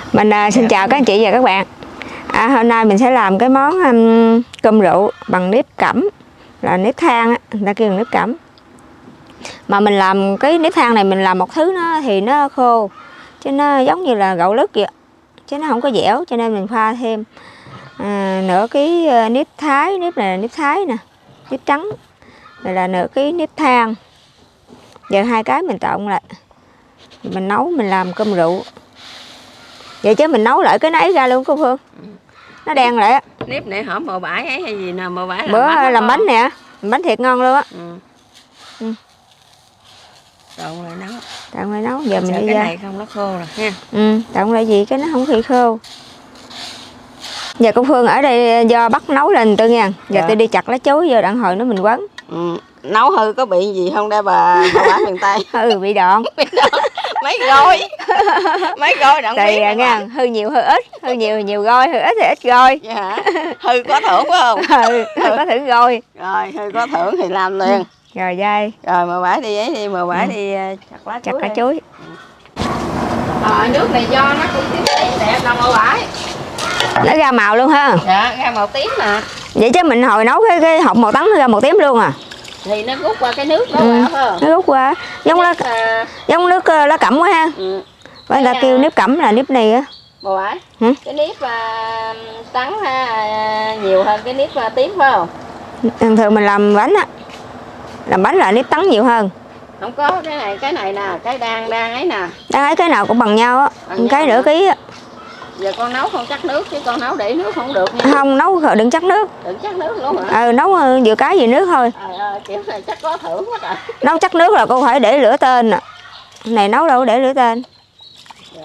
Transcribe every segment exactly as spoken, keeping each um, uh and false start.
Mình à, xin chào các anh chị và các bạn. À, hôm nay mình sẽ làm cái món um, cơm rượu bằng nếp cẩm, là nếp than á, người ta kêu nếp cẩm. Mà mình làm cái nếp than này mình làm một thứ nó thì nó khô, chứ nó giống như là gạo lứt vậy, chứ nó không có dẻo, cho nên mình pha thêm à, nửa ký nếp thái, nếp này là nếp thái nè, nếp trắng, này là nửa ký nếp than. Giờ hai cái mình trộn lại, mình nấu mình làm cơm rượu. Vậy chứ mình nấu lại cái nấy ra luôn cô Phương. Nó đen lại á. Nếp này hổm màu bãi ấy hay gì nào màu bãi làm bữa bánh làm bánh nè, làm bánh thiệt ngon luôn á. Ừ. Ừ. Trộn lại nấu. Trộn lại nấu, giờ mình Sợ đi cái ra. này không nó khô rồi nha. Ừ, trộn lại gì cái nó không bị khô. Giờ cô Phương ở đây do bắt nấu lên tự nha. Giờ dạ. Tôi đi chặt lá chuối vô đặng hồi nữa mình quấn. Ừ. Nấu hư có bị gì không đây bà bà bán miền Tây? Ừ, bị đòn. Mấy gói mấy gói đặng biết nha, hư nhiều hư ít, hư nhiều nhiều gói, hư ít thì ít gói. Dạ. Hư có thưởng phải không? Ừ, hư có thưởng gói. Rồi hư có thưởng thì làm liền. Rồi dai. Rồi mà bãi đi ấy đi, mà bãi ừ. đi chặt lá chặt chuối. lá chuối. Rồi nước này do nó cũng tím tím đẹp đâu mà bãi. Nó ra màu luôn ha. Dạ, ra màu tím nè. Vậy chứ mình hồi nấu cái cái hộp màu trắng nó ra màu tím luôn à? Thì nó rút qua cái nước đó ừ. phải không? Nó rút qua giống lá à... giống nước lá cẩm quá ha. Ừ. Vậy là kêu nếp cẩm là nếp này á. Bà bãi. Ừ? Cái nếp uh, trắng ha, nhiều hơn cái nếp uh, tím phải không? Thường thường mình làm bánh á, làm bánh là nếp trắng nhiều hơn. Không có cái này cái này nè, cái đang đang ấy nè. Đang ấy cái nào cũng bằng nhau á, cái nửa ký á. Giờ con nấu không chắc nước chứ con nấu để nước không được nha. Không, nấu đừng chắc nước. Đừng chắc nước luôn hả? Ừ, nấu vừa cái gì nước thôi. Trời ơi, kiểu này chắc có thưởng quá trời. Nấu chắc nước là cô phải để lửa tên nè. Này nấu đâu để lửa tên. Dạ.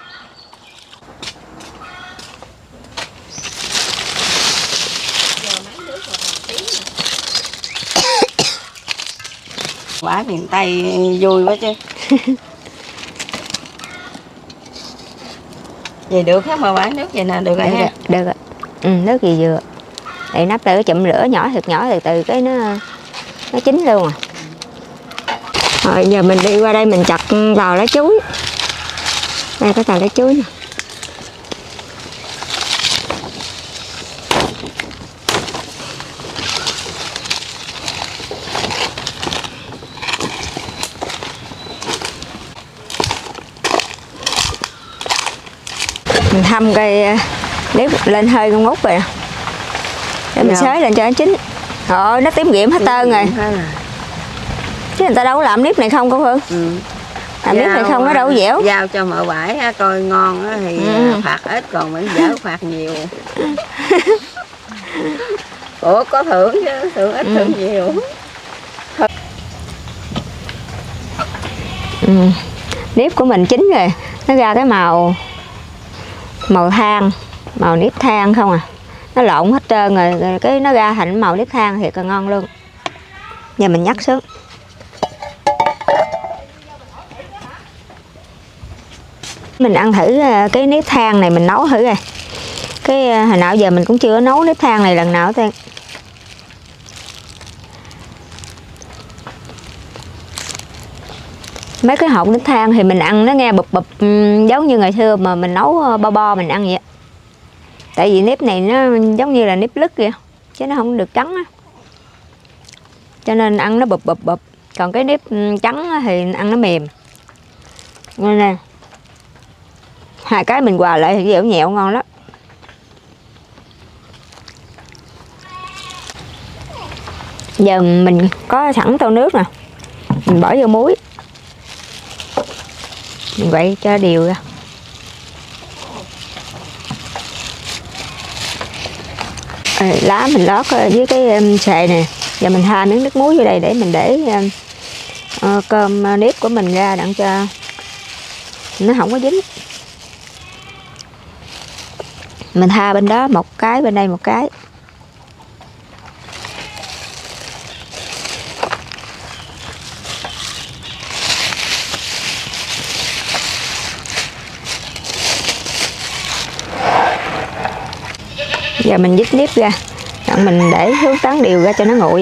Bãi miền Tây vui quá chứ. Vậy được hết mà bãi nước vậy nè, được rồi ha. Được rồi. Ừ, nước gì vừa. Để nắp từ chụm lửa nhỏ thật nhỏ từ từ cái nó nó chín luôn à. Rồi giờ mình đi qua đây mình chặt tàu lá chuối. Đây có tàu lá chuối nè. Mình hâm cây nếp lên hơi con ngút rồi nè. Để mình xới lên cho nó chín. Rồi nó tím nghiệm hết trơn rồi. Chứ người ta đâu có làm nếp này không cô Phương? Ừ. Làm nếp này không nó đâu có dẻo. Giao cho mợ bãi coi ngon thì ừ. phạt ít, còn mình dở phạt nhiều. Ủa có thưởng chứ, thưởng ít ừ. thưởng nhiều. Ừ. Nếp của mình chín rồi, nó ra cái màu màu than, màu nếp than không à. Nó lộn hết trơn rồi, rồi cái nó ra thành màu nếp than thiệt là ngon luôn. Giờ mình nhắc xuống. Mình ăn thử cái nếp than này, mình nấu thử rồi. Cái hồi nào giờ mình cũng chưa nấu nếp than này lần nào hết. Mấy cái hộp nếp than thì mình ăn nó nghe bụp bụp giống như ngày xưa mà mình nấu bo bo mình ăn vậy. Tại vì nếp này nó giống như là nếp lứt kìa, chứ nó không được trắng á. Cho nên ăn nó bụp bụp bụp. Còn cái nếp trắng thì ăn nó mềm. Nên nè. Hai cái mình hòa lại thì dẻo nhẹo ngon lắm. Giờ mình có sẵn tô nước nè. Mình bỏ vô muối. Mình quậy cho đều ra. À, lá mình lót với cái um, xề nè. Giờ mình tha miếng nước muối vô đây để mình để um, uh, cơm nếp của mình ra đặng cho nó không có dính. Mình tha bên đó một cái, bên đây một cái. Giờ mình dứt nếp ra, rồi mình để hướng tán đều ra cho nó nguội.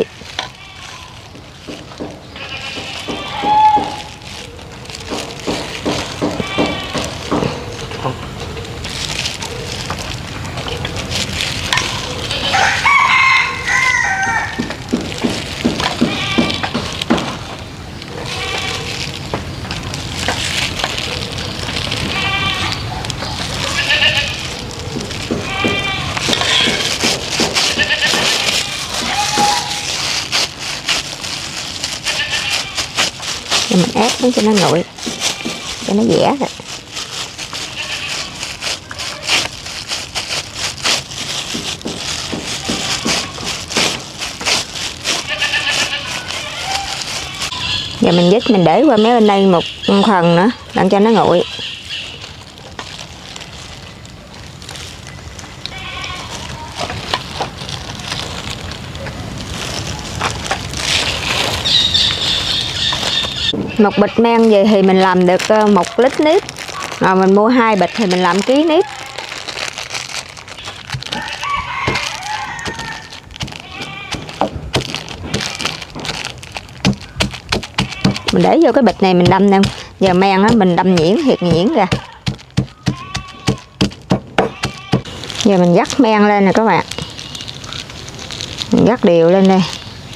mình ép nó cho nó nguội, cho nó dẻ rồi. Giờ mình dứt mình để qua mấy bên đây một phần nữa đặng cho nó nguội. Một bịch men về thì mình làm được một lít nếp, rồi mình mua hai bịch thì mình làm ký nếp. Mình để vô cái bịch này mình đâm nè, giờ men á mình đâm nhuyễn thiệt nhuyễn ra. Giờ mình dắt men lên nè các bạn, mình dắt đều lên đây.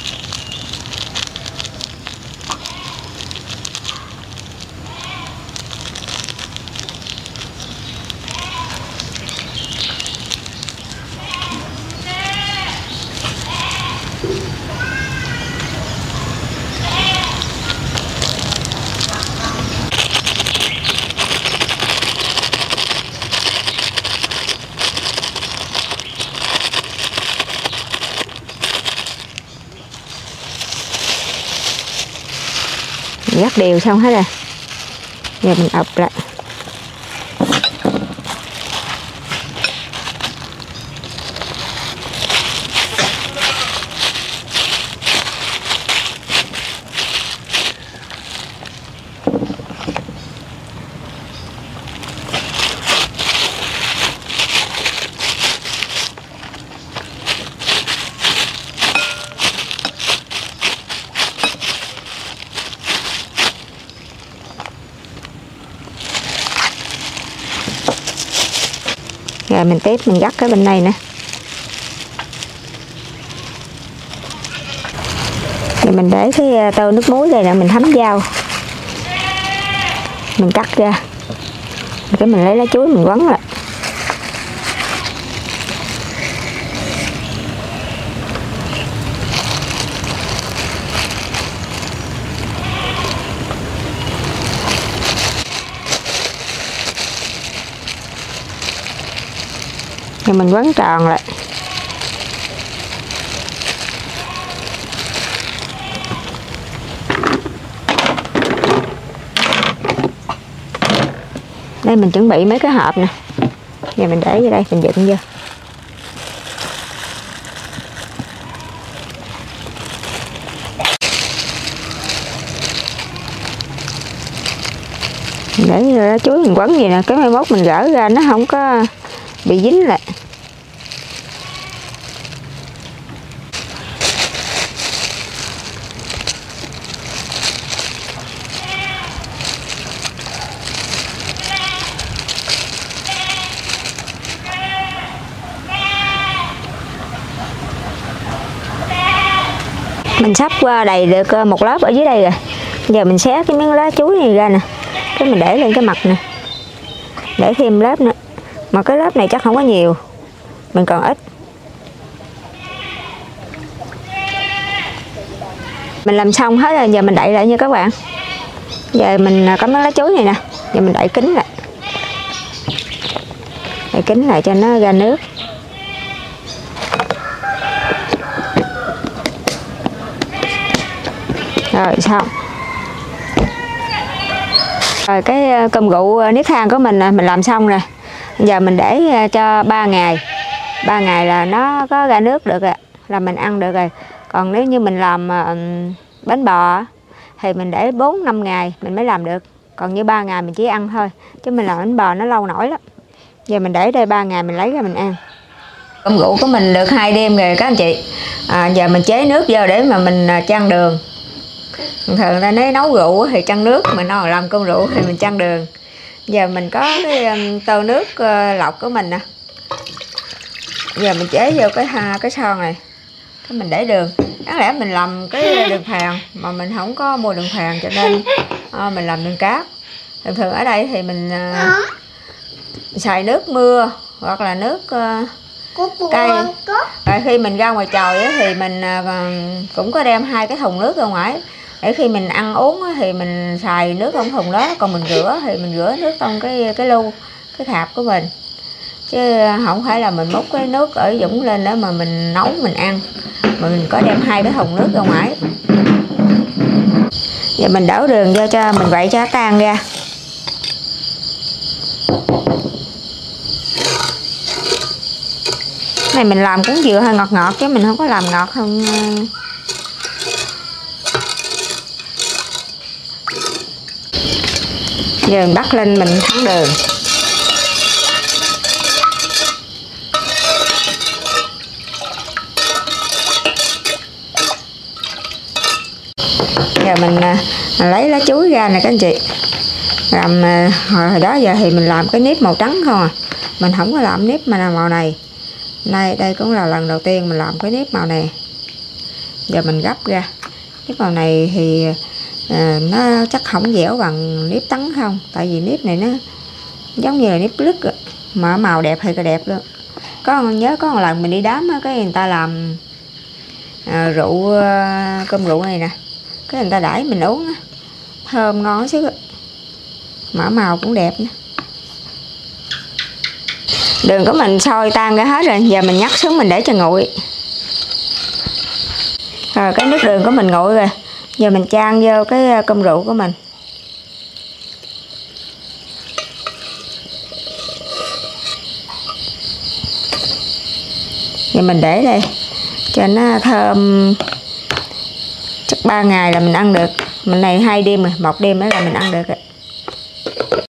Dắt đều xong hết rồi, giờ mình ập lại. Rồi mình tiếp mình dắt cái bên này nè. Rồi mình để cái tô nước muối đây là mình thấm dao. Mình cắt ra. Cái mình lấy lá chuối mình quấn lại. Rồi mình quấn tròn lại. Đây mình chuẩn bị mấy cái hộp nè. Giờ mình để vô đây, mình dựng vô. Mình để lá chuối mình quấn gì nè, cái mai mốt mình gỡ ra nó không có bị dính lại. Mình sắp qua đầy được một lớp ở dưới đây rồi. Giờ mình xé cái miếng lá chuối này ra nè, cái mình để lên cái mặt nè, để thêm lớp nữa. Mà cái lớp này chắc không có nhiều, mình còn ít. Mình làm xong hết rồi, giờ mình đậy lại nha các bạn. Giờ mình có miếng lá chuối này nè, giờ mình đậy kín lại, đậy kín lại cho nó ra nước. Rồi xong. Rồi cái cơm rượu nếp than của mình mình làm xong rồi. Giờ mình để cho ba ngày. ba ngày là nó có ra nước được rồi, là mình ăn được rồi. Còn nếu như mình làm bánh bò thì mình để bốn năm ngày mình mới làm được. Còn như ba ngày mình chỉ ăn thôi, chứ mình làm bánh bò nó lâu nổi lắm. Giờ mình để đây ba ngày mình lấy ra mình ăn. Cơm rượu của mình được hai đêm rồi các anh chị. À, giờ mình chế nước vô để mà mình chan đường. Thường ta nếu nấu rượu thì chan nước, mình nói làm cơm rượu thì mình chan đường. Giờ mình có cái um, tô nước uh, lọc của mình nè. Giờ mình chế vô cái cái son này, cái mình để đường. Đáng lẽ mình làm cái đường phèn mà mình không có mua đường phèn, cho nên uh, mình làm đường cát. Thường thường ở đây thì mình uh, xài nước mưa hoặc là nước uh, cay. Rồi khi mình ra ngoài trời thì mình uh, cũng có đem hai cái thùng nước ra ngoài. để khi mình ăn uống thì mình xài nước trong thùng đó, còn mình rửa thì mình rửa nước trong cái cái lu, cái khạp của mình, chứ không phải là mình múc cái nước ở Dũng lên đó mà mình nấu mình ăn, mà mình có đem hai cái thùng nước ra ngoài. Giờ mình đổ đường vô cho mình quậy cho tan ra. Này mình làm cũng vừa hơi ngọt ngọt chứ mình không có làm ngọt không. Giờ mình bắt lên mình thắng đường. Giờ mình, mình lấy lá chuối ra nè các anh chị. Làm hồi đó giờ thì mình làm cái nếp màu trắng không à. Mình không có làm nếp mà là màu này. Nay đây cũng là lần đầu tiên mình làm cái nếp màu này. Giờ mình gấp ra. Nếp màu này thì à, nó chắc không dẻo bằng nếp trắng không. Tại vì nếp này nó giống như là nếp lứt mà màu đẹp hay là đẹp luôn. Có nhớ có một lần mình đi đám á, cái người ta làm à, rượu à, cơm rượu này nè, cái người ta đãi mình uống á, thơm ngon chứ, mà màu cũng đẹp nữa. Đường của mình sôi tan ra hết rồi, giờ mình nhắc xuống mình để cho nguội. Rồi cái nước đường của mình nguội rồi, giờ mình chan vô cái cơm rượu của mình. Giờ mình để đây cho nó thơm, chắc ba ngày là mình ăn được. Mình này hai đêm rồi, một đêm nữa là mình ăn được rồi.